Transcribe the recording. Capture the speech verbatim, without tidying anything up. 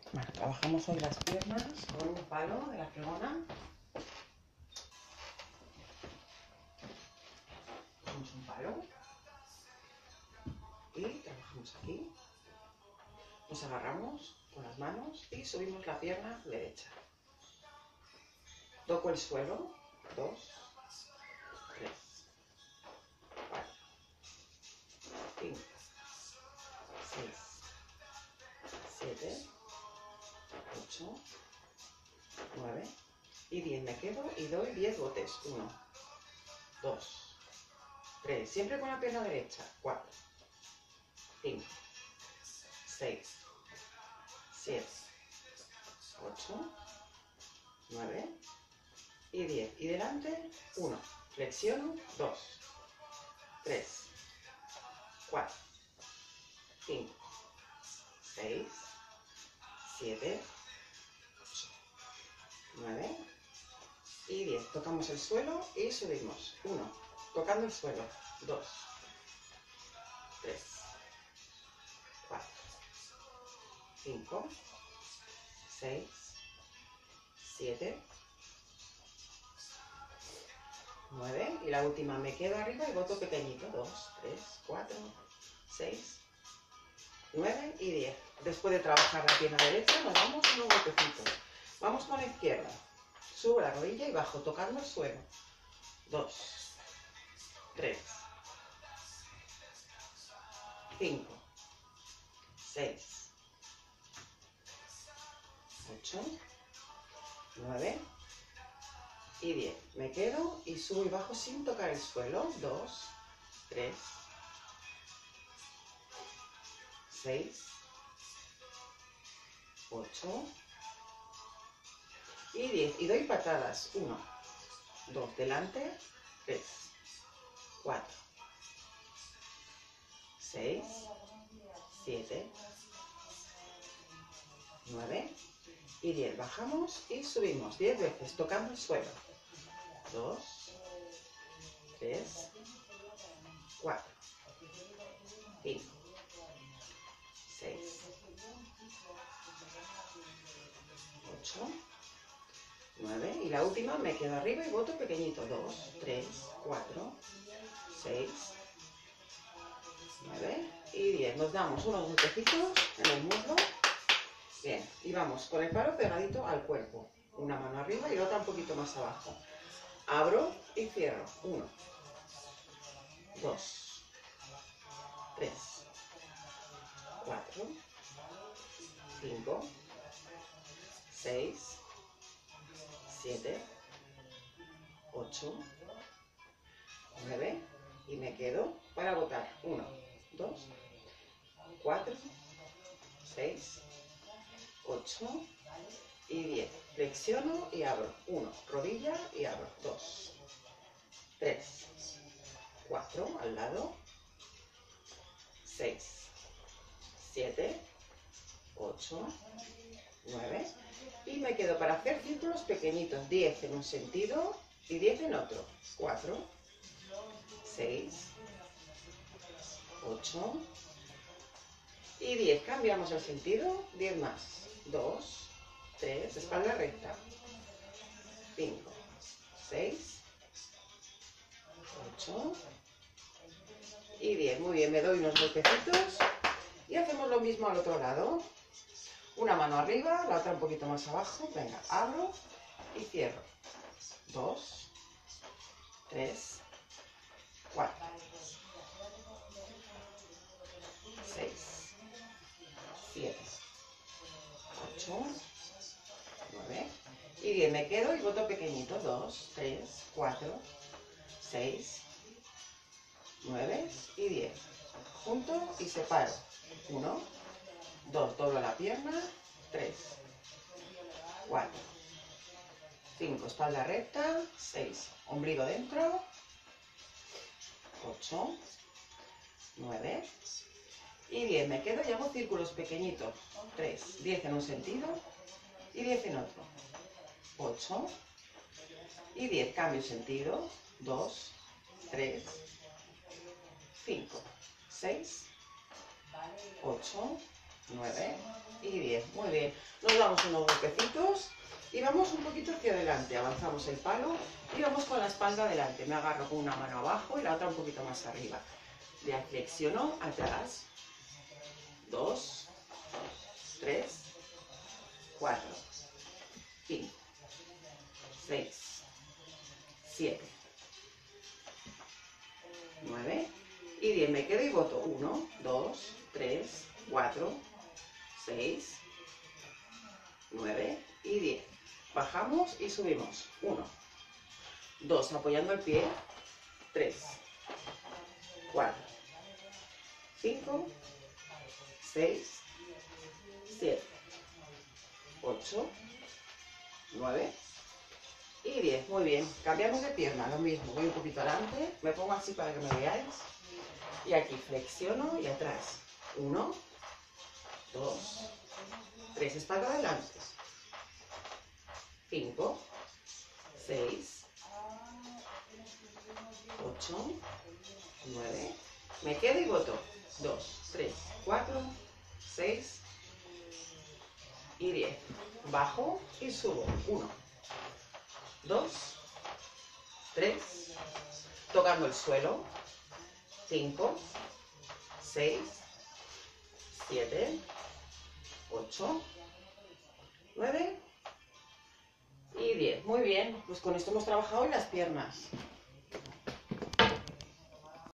Bueno, trabajamos hoy las piernas con un palo de la fregona. Cogemos un palo y trabajamos aquí. Nos agarramos con las manos y subimos la pierna derecha. Toco el suelo. Dos, tres, cuatro, cinco, seis, siete, ocho, nueve y diez. Me quedo y doy diez botes. uno, dos, tres. Siempre con la pierna derecha. cuatro, cinco, seis, siete, ocho, nueve y diez. Y delante, uno. Flexiono, dos, tres, cuatro, cinco, seis, siete, ocho, nueve y diez. Tocamos el suelo y subimos. uno. Tocando el suelo. dos, tres, cuatro, cinco, seis, siete, nueve. Y la última me quedo arriba y boto pequeñito. dos, tres, cuatro, seis, nueve y diez. Después de trabajar la pierna derecha nos damos unos golpecitos. Vamos con la izquierda. Subo la rodilla y bajo tocando el suelo. dos, tres, cinco, seis, ocho, nueve y diez. Me quedo y subo y bajo sin tocar el suelo. dos, tres, seis, ocho y diez. Y doy patadas. uno, dos, delante, tres, cuatro, seis, siete, nueve y diez. Bajamos y subimos diez veces tocando el suelo. dos, tres, cuatro, cinco, seis, ocho, nueve y la última me quedo arriba y boto pequeñito. dos, tres, cuatro, seis, nueve y diez. Nos damos unos golpecitos en el muslo. Bien, y vamos con el palo pegadito al cuerpo. Una mano arriba y la otra un poquito más abajo. Abro y cierro. uno, dos, tres, cuatro, cinco, seis, siete, ocho, nueve y me quedo para botar. uno, dos, cuatro, seis, ocho y diez. Flexiono y abro. uno, rodilla y abro. dos, tres, cuatro, al lado. seis, siete, ocho, nueve y me quedo para hacer círculos pequeñitos. diez en un sentido y diez en otro. cuatro, seis, ocho y diez. Cambiamos el sentido. diez más. dos, tres, espalda recta. cinco, seis, ocho y diez. Muy bien, me doy unos golpecitos y hacemos lo mismo al otro lado. Una mano arriba, la otra un poquito más abajo. Venga, abro y cierro. dos, tres, cuatro, seis, siete, ocho, nueve y diez. Me quedo y boto pequeñito. dos, tres, cuatro, seis, nueve y diez. Junto y separo. uno, dos, doblo la pierna. tres, cuatro, cinco, espalda recta. seis, ombligo dentro. ocho, nueve y diez. Me quedo y hago círculos pequeñitos. tres, diez en un sentido y diez en otro. ocho y diez. Cambio sentido. dos, tres, cinco, seis, ocho, nueve y diez. Muy bien. Nos damos unos golpecitos y vamos un poquito hacia adelante. Avanzamos el palo y vamos con la espalda adelante. Me agarro con una mano abajo y la otra un poquito más arriba. Ya flexiono atrás. dos, tres, cuatro, cinco, seis, siete, nueve y diez. Me quedo y boto. uno, dos, tres, cuatro, seis, nueve y diez. Bajamos y subimos. uno, dos, apoyando el pie. tres, cuatro, cinco, seis, siete, ocho, nueve y diez. Muy bien. Cambiamos de pierna. Lo mismo. Voy un poquito adelante. Me pongo así para que me veáis. Y aquí flexiono y atrás. uno, dos, tres. Espalda adelante. cinco, seis, ocho, nueve. Me quedo y boto. dos, tres, cuatro, seis y diez. Bajo y subo. uno, dos, tres. Tocando el suelo. cinco, seis, siete, ocho, nueve y diez. Muy bien, pues con esto hemos trabajado en las piernas.